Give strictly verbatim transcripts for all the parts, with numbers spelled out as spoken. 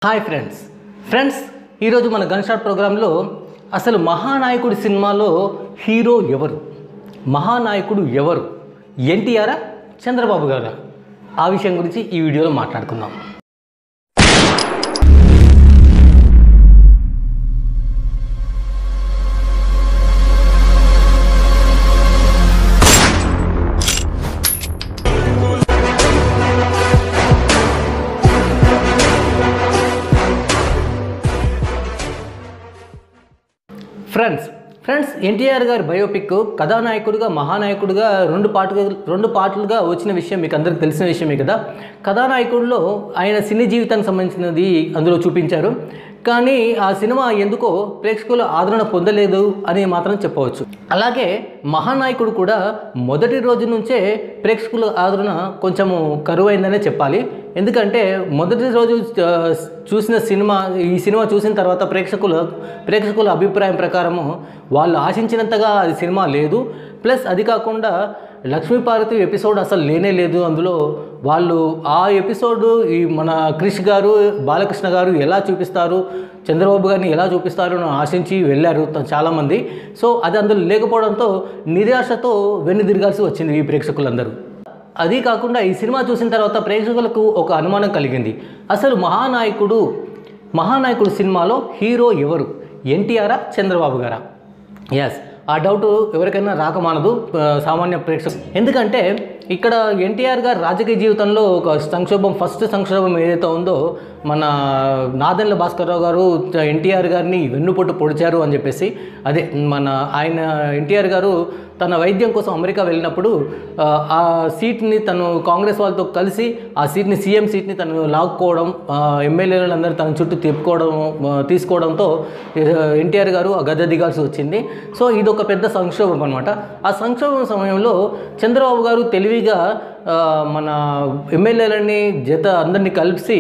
Hi friends friends ఈరోజు మన gun shot ప్రోగ్రాంలో అసలు మహానాయకుడి సినిమాలో హీరో ఎవరు, మహానాయకుడు ఎవరు, ఎన్టీఆర్ చంద్రబాబు గారా, ఆ విషయం గురించి ఈ వీడియోలో మాట్లాడుకుందాం. ఫ్రెండ్స్ ఫ్రెండ్స్ ఎన్టీఆర్ గారి బయోపిక్ కథానాయకుడిగా మహానాయకుడిగా రెండు పాటలు రెండు పాటలుగా వచ్చిన విషయం మీకు అందరికి తెలిసిన విషయమే కదా. కథానాయకుడిలో ఆయన సినీ జీవితానికి సంబంధించినది అందులో చూపించారు, కానీ ఆ సినిమా ఎందుకో ప్రేక్షకుల ఆదరణ పొందలేదు అని మాత్రం చెప్పవచ్చు. అలాగే మహానాయకుడు కూడా మొదటి రోజు నుంచే ప్రేక్షకుల ఆదరణ కొంచెము కరువైందనే చెప్పాలి. ఎందుకంటే మొదటి రోజు చూసిన సినిమా ఈ సినిమా చూసిన తర్వాత ప్రేక్షకుల ప్రేక్షకుల అభిప్రాయం ప్రకారము వాళ్ళు ఆశించినంతగా అది సినిమా లేదు. ప్లస్ అది కాకుండా లక్ష్మీపార్వతి ఎపిసోడ్ అసలు లేనే లేదు అందులో. వాళ్ళు ఆ ఎపిసోడ్ ఈ మన క్రిష్ గారు బాలకృష్ణ గారు ఎలా చూపిస్తారు, చంద్రబాబు గారిని ఎలా చూపిస్తారు అని ఆశించి వెళ్ళారు చాలామంది. సో అది అందులో లేకపోవడంతో నిరాశతో వెన్నుదిరగాల్సి వచ్చింది ఈ ప్రేక్షకులందరూ. అది కాకుండా ఈ సినిమా చూసిన తర్వాత ప్రేక్షకులకు ఒక అనుమానం కలిగింది, అసలు మహానాయకుడు మహానాయకుడు సినిమాలో హీరో ఎవరు, ఎన్టీఆర్ చంద్రబాబు గారా? ఎస్, ఆ డౌట్ ఎవరికైనా రాకమానదు సామాన్య ప్రేక్షకులు. ఎందుకంటే ఇక్కడ ఎన్టీఆర్ గారు రాజకీయ జీవితంలో ఒక సంక్షోభం, ఫస్ట్ సంక్షోభం ఏదైతే ఉందో, మన నాదెండ్ల భాస్కర్రావు గారు ఎన్టీఆర్ గారిని వెన్నుపోటు పొడిచారు అని చెప్పేసి, అదే మన ఆయన ఎన్టీఆర్ గారు తన వైద్యం కోసం అమెరికా వెళ్ళినప్పుడు ఆ సీట్ని తను కాంగ్రెస్ వాళ్ళతో కలిసి ఆ సీట్ని సీఎం సీట్ని తను లాక్కోవడం, ఎమ్మెల్యేలందరూ తన చుట్టూ తిప్పుకోవడం తీసుకోవడంతో ఎన్టీఆర్ గారు ఆ గద్దె దిగాల్సి వచ్చింది. సో ఇది ఒక పెద్ద సంక్షోభం అనమాట. ఆ సంక్షోభం సమయంలో చంద్రబాబు గారు తెలివిగా మన ఎమ్మెల్యేలని జత అందరినీ కలిసి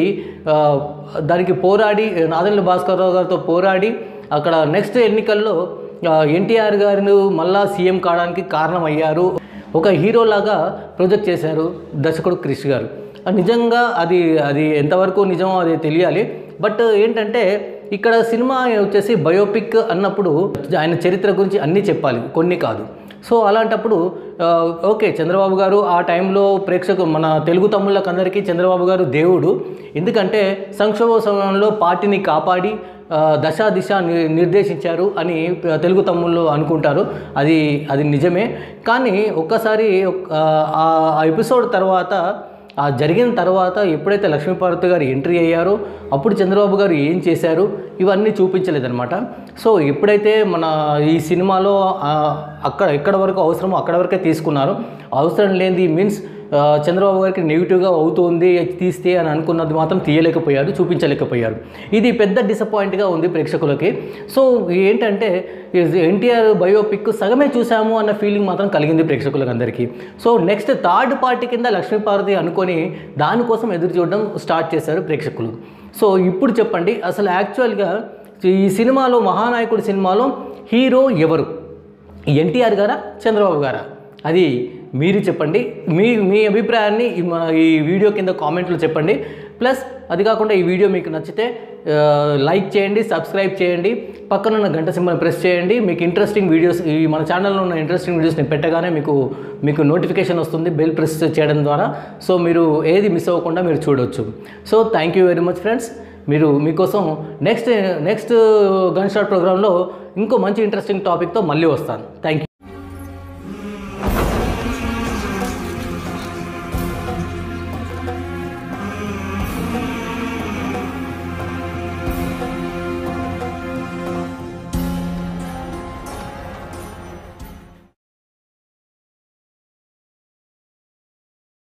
దానికి పోరాడి నాదెండ్ల భాస్కర్రావు గారితో పోరాడి అక్కడ నెక్స్ట్ ఎన్నికల్లో ఎన్టీఆర్ గారిని మళ్ళా సీఎం కావడానికి కారణమయ్యారు. ఒక హీరోలాగా ప్రొజెక్ట్ చేశారు దర్శకుడు క్రిష్ గారు. నిజంగా అది అది ఎంతవరకు నిజమో అది తెలియాలి. బట్ ఏంటంటే ఇక్కడ సినిమా వచ్చేసి బయోపిక్ అన్నప్పుడు ఆయన చరిత్ర గురించి అన్నీ చెప్పాలి, కొన్ని కాదు. సో అలాంటప్పుడు ఓకే, చంద్రబాబు గారు ఆ టైంలో ప్రేక్షకు మన తెలుగు తమ్ముళ్ళకి అందరికీ చంద్రబాబు గారు దేవుడు. ఎందుకంటే సంక్షోభ సమయంలో పార్టీని కాపాడి దశ దిశ నిర్దేశించారు అని తెలుగు తమ్ముళ్ళు అనుకుంటారు. అది అది నిజమే. కానీ ఒక్కసారి ఆ ఎపిసోడ్ తర్వాత ఆ జరిగిన తర్వాత ఎప్పుడైతే లక్ష్మీపార్వతి గారు ఎంట్రీ అయ్యారో అప్పుడు చంద్రబాబు గారు ఏం చేశారు ఇవన్నీ చూపించలేదన్నమాట. సో ఎప్పుడైతే మన ఈ సినిమాలో అక్కడ ఎక్కడ వరకు అవసరమో అక్కడ వరకే తీసుకున్నారు. అవసరం లేనిది మీన్స్ చంద్రబాబు గారికి నెగిటివ్గా అవుతుంది తీస్తే అని అనుకున్నది మాత్రం తీయలేకపోయారు, చూపించలేకపోయారు. ఇది పెద్ద డిసప్పాయింట్గా ఉంది ప్రేక్షకులకి. సో ఏంటంటే ఎన్టీఆర్ బయోపిక్ సగమే చూసాము అన్న ఫీలింగ్ మాత్రం కలిగింది ప్రేక్షకులకు అందరికీ. సో నెక్స్ట్ థర్డ్ పార్టీ కింద లక్ష్మీపార్వతి అనుకొని దానికోసం ఎదురు చూడడం స్టార్ట్ చేశారు ప్రేక్షకులు. సో ఇప్పుడు చెప్పండి, అసలు యాక్చువల్గా ఈ సినిమాలో మహానాయకుడి సినిమాలో హీరో ఎవరు, ఎన్టీఆర్ గారా చంద్రబాబు గారా? అది మీరు చెప్పండి. మీ మీ అభిప్రాయాన్ని ఈ వీడియో కింద కామెంట్లో చెప్పండి. ప్లస్ అది కాకుండా ఈ వీడియో మీకు నచ్చితే లైక్ చేయండి, సబ్స్క్రైబ్ చేయండి, పక్కనున్న గంట సింబల్ ప్రెస్ చేయండి. మీకు ఇంట్రెస్టింగ్ వీడియోస్ ఈ మన ఛానల్లో ఉన్న ఇంట్రెస్టింగ్ వీడియోస్ని పెట్టగానే మీకు మీకు నోటిఫికేషన్ వస్తుంది బెల్ ప్రెస్ చేయడం ద్వారా. సో మీరు ఏది మిస్ అవ్వకుండా మీరు చూడవచ్చు. So thank you very much friends. మీరు మీకోసం నెక్స్ట్ నెక్స్ట్ గన్ షాట్ ప్రోగ్రాంలో ఇంకో మంచి ఇంట్రెస్టింగ్ టాపిక్తో మళ్ళీ వస్తాను. Thank you.